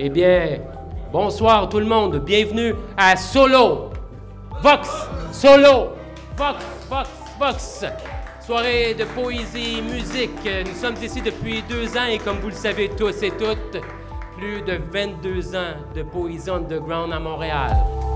Eh bien, bonsoir tout le monde, bienvenue à Solo, Vox, Solo, Vox, Vox, Vox. Soirée de poésie, musique. Nous sommes ici depuis 2 ans et comme vous le savez tous et toutes, plus de 22 ans de poésie underground à Montréal.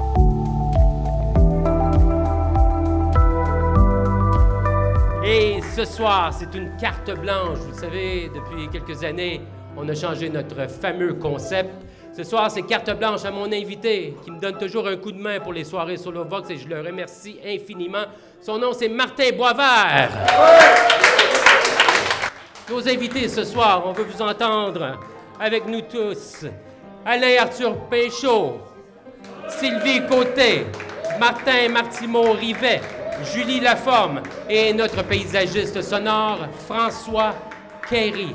Et ce soir, c'est une carte blanche. Vous le savez, depuis quelques années, on a changé notre fameux concept. Ce soir, c'est carte blanche à mon invité, qui me donne toujours un coup de main pour les soirées Solo Vox et je le remercie infiniment. Son nom, c'est Martin Boisvert. Nos invités ce soir, on veut vous entendre avec nous tous. Alain-Arthur Péchaud, Sylvie Côté, Martin Martimont-Rivet, Julie Laforme et notre paysagiste sonore, François Quéry.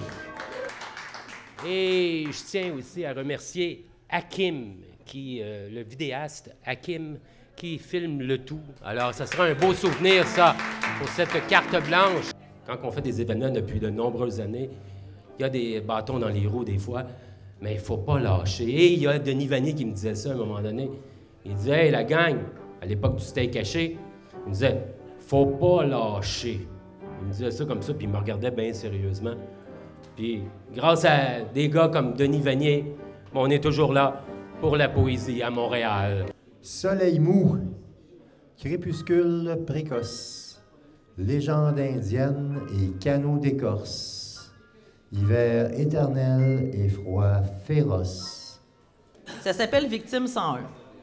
Et je tiens aussi à remercier Hakim, le vidéaste Hakim, qui filme le tout. Alors, ça sera un beau souvenir, ça, pour cette carte blanche. Quand on fait des événements depuis de nombreuses années, il y a des bâtons dans les roues des fois, mais il ne faut pas lâcher. Et il y a Denis Vanier qui me disait ça à un moment donné. Il disait, hey, la gang, à l'époque du steak haché, il me disait, faut pas lâcher. Il me disait ça comme ça, puis il me regardait bien sérieusement. Puis, grâce à des gars comme Denis Vanier, on est toujours là pour la poésie à Montréal. Soleil mou, crépuscule précoce, légende indienne et canot d'écorce, hiver éternel et froid féroce. Ça s'appelle Victime 101.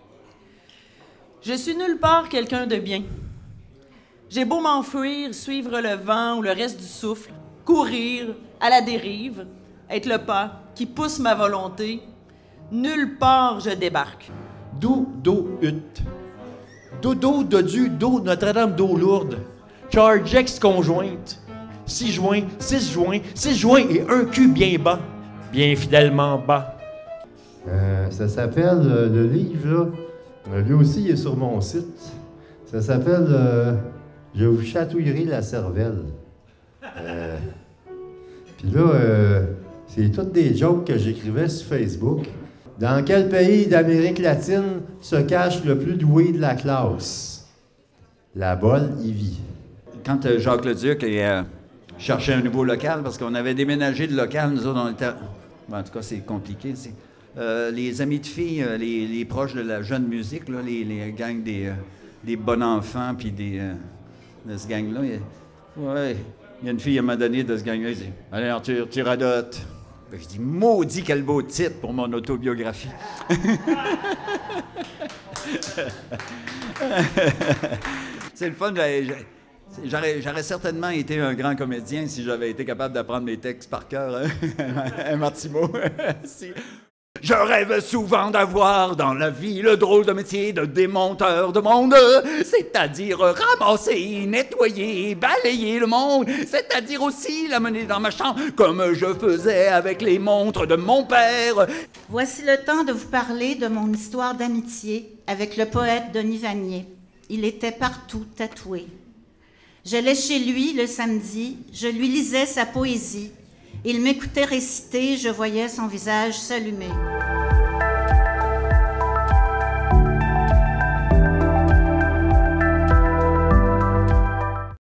Je suis nulle part quelqu'un de bien. J'ai beau m'enfuir, suivre le vent ou le reste du souffle, courir à la dérive, être le pas qui pousse ma volonté, nulle part je débarque. Do-do-ut. Dodo, dodu, do, Notre-Dame d'eau lourde. Charge ex-conjointe. 6 joints, 6 joints, 6 joints et un cul bien bas. Bien fidèlement bas. Ça s'appelle, le livre, là, lui aussi il est sur mon site. Ça s'appelle Je vous chatouillerai la cervelle. Puis là, c'est toutes des jokes que j'écrivais sur Facebook. Dans quel pays d'Amérique latine se cache le plus doué de la classe? La Bolivie. Quand Jacques Leduc cherchait un nouveau local, parce qu'on avait déménagé de local, nous autres, on était... Bon, en tout cas, c'est compliqué. Les amis de filles, les proches de la jeune musique, là, les gangs des bons enfants, puis de ce gang-là, ouais, il y a une fille, à un moment donné, de ce gang-là, elle dit « Allez, Arthur, tu radotes. » Je dis « Maudit, quel beau titre pour mon autobiographie. » C'est le fun. J'aurais certainement été un grand comédien si j'avais été capable d'apprendre mes textes par cœur. Hein? Martimont. Si. Je rêve souvent d'avoir dans la vie le drôle de métier de démonteur de monde, c'est-à-dire ramasser, nettoyer, balayer le monde, c'est-à-dire aussi l'amener dans ma chambre comme je faisais avec les montres de mon père. Voici le temps de vous parler de mon histoire d'amitié avec le poète Denis Vanier. Il était partout tatoué. J'allais chez lui le samedi, je lui lisais sa poésie. Il m'écoutait réciter, je voyais son visage s'allumer.